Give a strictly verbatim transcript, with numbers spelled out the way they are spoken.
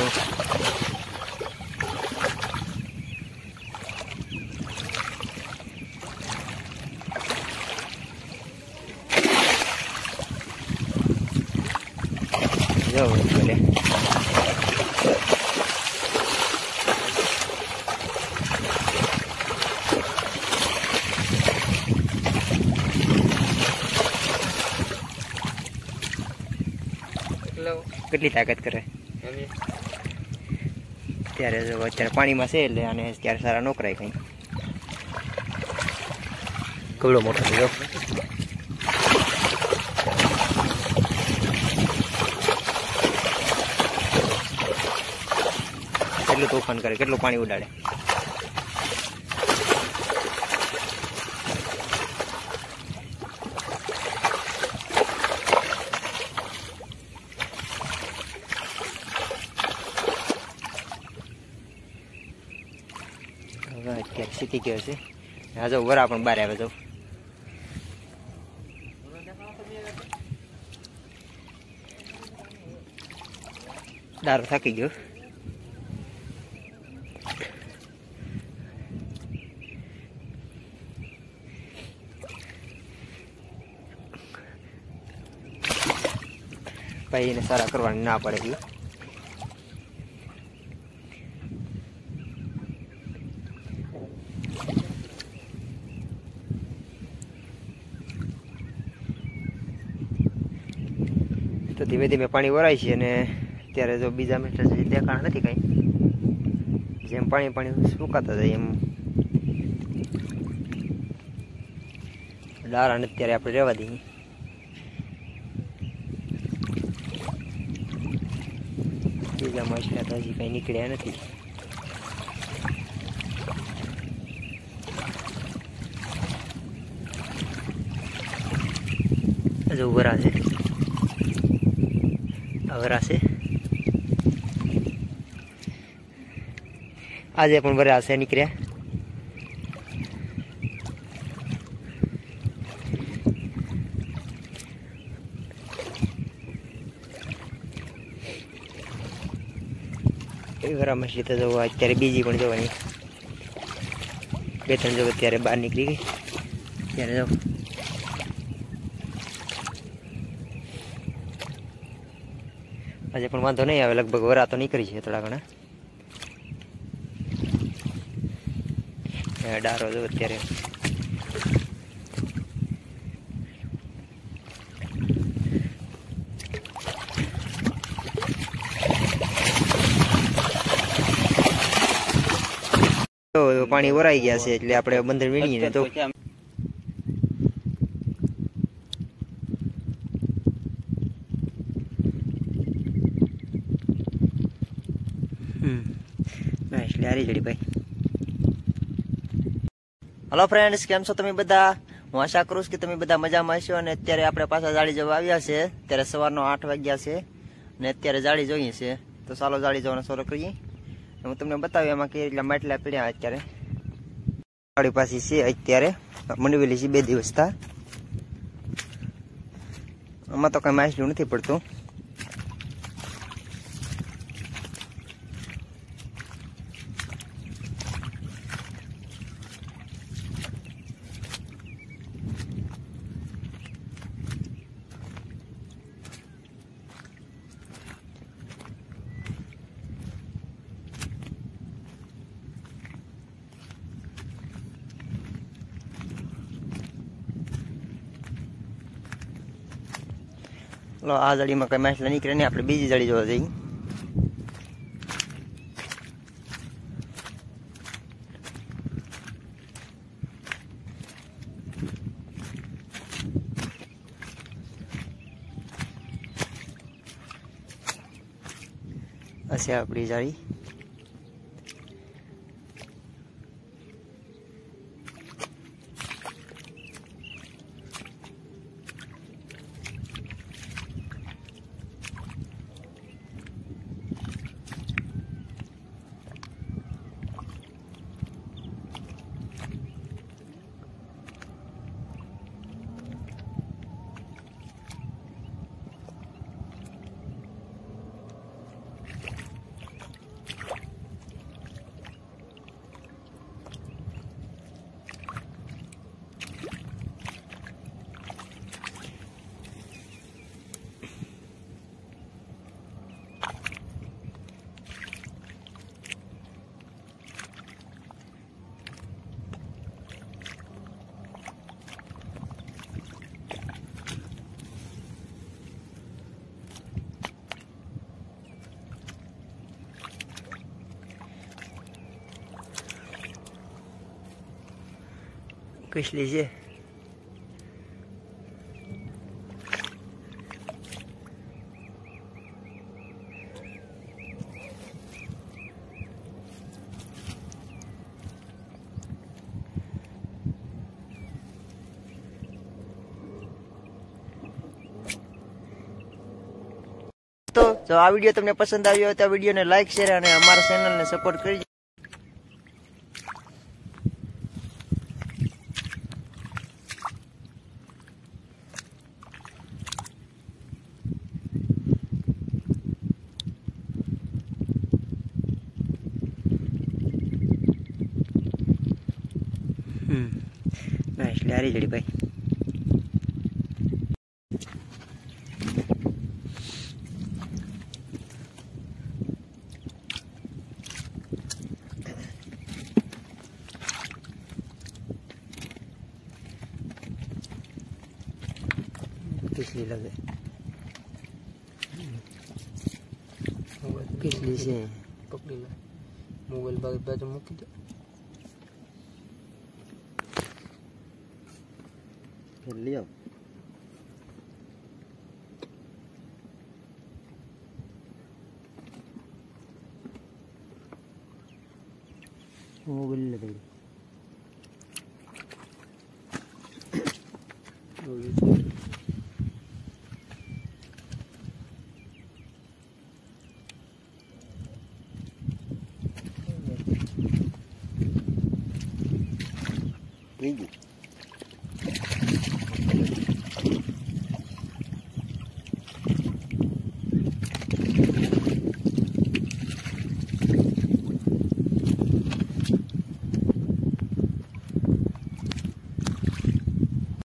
જો બોલે કેટલી તાકાત કરે ત્યારે જો અત્યારે પાણીમાં છે એટલે અને ત્યારે સારા નોકરાય કઈ કવડો મોટો થયો કેટલું તોફાન કરે કેટલું પાણી ઉડાડે અત્યારે સીધી ગયો છે આ જો વરા પણ બહાર આવે જો દારૂ થાકી ગયો ભાઈ એને સારા કરવાની ના પડે ગયું તો ધીમે ધીમે પાણી વરાય છે અને અત્યારે જો બીજા મીટર દેખાણ નથી કાંઈ જેમ પાણી પાણી સુકાતા જાય એમ ડારાને અત્યારે આપણે રહેવા દઈએ બીજા માછલા તો હજી કાંઈ નીકળ્યા નથી હજુ વરા છે વરા છે આજે પણ વરા છે નીકળ્યા એ વરા મછલી તો જોવા અત્યારે બીજી પણ જોવાની બે ત્રણ જો અત્યારે બહાર નીકળી ગઈ ત્યારે જો આજે પણ વાંધો નહીં આવે લગભગ વરા તો નીકળી છે થોડા ઘણા ડારો જો અત્યારે પાણી વરાઈ ગયા છે એટલે આપણે બંદર વીણીએ તો हेलो फ्रेंड्स केम छो तमे बधा हूँ आशा करूँ कि तमे बधा मजामां हशो अने अत्यारे आपणे पाछा जाળી જોવા આવ્યા છે ત્યારે સવારનો આઠ વાગ્યા છે ને અત્યારે જાળી જોઈએ છે તો ચાલો જાળી જોવાનો શરૂ કરીએ હું તમને બતાવ્યું એમાં કે એટલા માટલા પડ્યા અત્યારે જાળી પાછી છે અત્યારે મંડવેલી છે બે દિવસ થા આમાં તો કઈ માછલું નથી પડતું लो आ जाड़ी में कई माछला निकले नहीं अपने बीजी जाड़ी जोवा जई ऐसे अपनी जाड़ी किसली છે तो जो आ वीडियो तमने पसंद आव्यो हो तो वीडियो ने लाइक शेयर और हमारा चैनल ने सपोर्ट करजो। हम्म नाइस लारी जड़ी भाई किसली लगे किसली से पकड़ी ला मोबाइल बाग बाजू मूकी दे फिर लियो मोबाइल लगे Thank you.